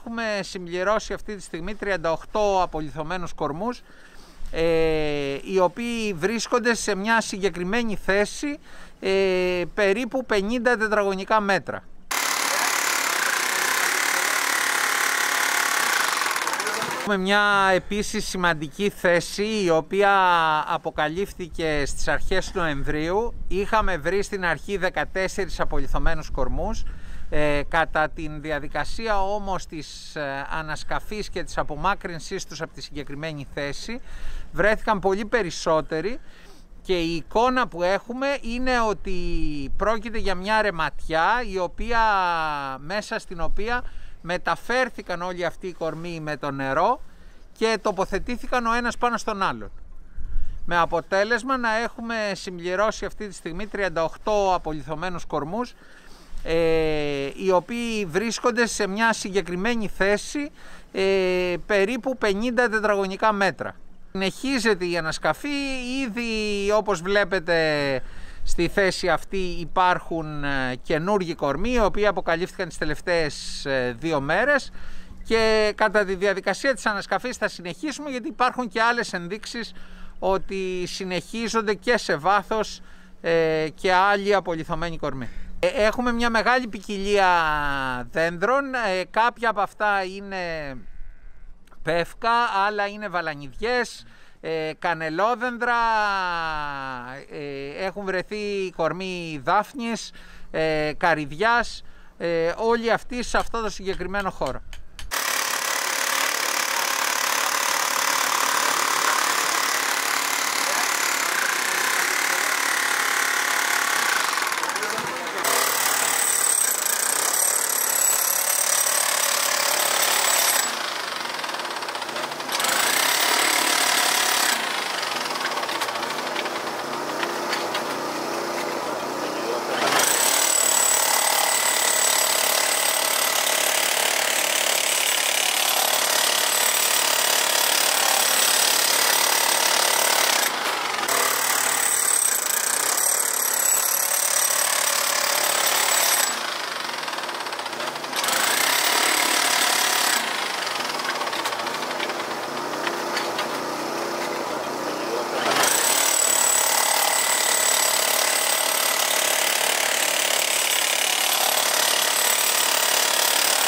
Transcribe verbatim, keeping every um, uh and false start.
έχουμε συμπληρώσει αυτή τη στιγμή τριάντα οκτώ απολιθωμένους κορμούς, ε, οι οποίοι βρίσκονται σε μια συγκεκριμένη θέση, ε, περίπου πενήντα τετραγωνικά μέτρα. Έχουμε μια επίσης σημαντική θέση, η οποία αποκαλύφθηκε στις αρχές του Νοεμβρίου. Είχαμε βρει στην αρχή δεκατέσσερις απολιθωμένους κορμούς. Ε, κατά τη διαδικασία όμως της ε, ανασκαφής και της απομάκρυνσής τους από τη συγκεκριμένη θέση βρέθηκαν πολύ περισσότεροι, και η εικόνα που έχουμε είναι ότι πρόκειται για μια ρεματιά, η οποία, μέσα στην οποία μεταφέρθηκαν όλοι αυτοί οι κορμοί με το νερό και τοποθετήθηκαν ο ένας πάνω στον άλλον, με αποτέλεσμα να έχουμε συμπληρώσει αυτή τη στιγμή τριάντα οκτώ απολιθωμένους κορμούς, ε, οι οποίοι βρίσκονται σε μια συγκεκριμένη θέση, ε, περίπου πενήντα τετραγωνικά μέτρα. Συνεχίζεται η ανασκαφή. Ήδη, όπως βλέπετε, στη θέση αυτή υπάρχουν καινούργιοι κορμοί, οι οποίοι αποκαλύφθηκαν τις τελευταίες δύο μέρες, και κατά τη διαδικασία της ανασκαφής θα συνεχίσουμε, γιατί υπάρχουν και άλλες ενδείξεις ότι συνεχίζονται και σε βάθος ε, και άλλοι απολιθωμένοι κορμοί. Ε, έχουμε μια μεγάλη ποικιλία δέντρων, ε, κάποια από αυτά είναι πεύκα, άλλα είναι βαλανιδιές, ε, κανελόδεντρα, ε, έχουν βρεθεί κορμοί δάφνης, ε, καρυδιάς, ε, όλοι αυτοί σε αυτό το συγκεκριμένο χώρο.